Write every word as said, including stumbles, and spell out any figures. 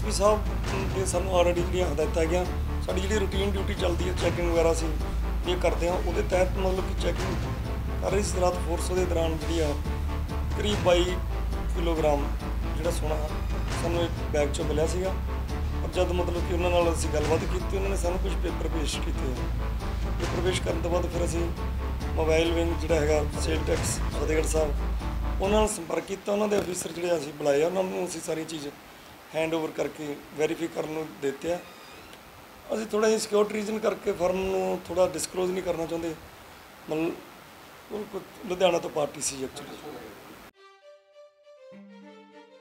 P साहब ने सानू ऑलरेडी जी हदायत है साड़ी जी रूटीन ड्यूटी चलती है चैकिंग वगैरह से ये करते हैं वो तहत मतलब कि चैकिंग कर रही सी रात फोर्स के दौरान जी करीब बाई किलोग्राम जो सोना सानू एक बैग चो मिला सीगा और जब मतलब कि उन्होंने असीं गलबात की उन्होंने सानू कुछ पेपर पेश किए पेपर पेश करने तो बाद फिर असीं मोबाइल विंग जो है सेल टैक्स फतेहगढ़ साहब उन्होंने संपर्क किया उन्होंने ऑफिसर जो असीं बुलाए उन्होंने असीं सारी चीज़ हैंड ओवर करके वैरीफाई करने देते हैं। असीं थोड़ा जी सिक्योरिटी रीजन करके फर्म को थोड़ा डिस्कलोज नहीं करना चाहते मतलब लुधियाना तो पार्टी सी एक्चुअली।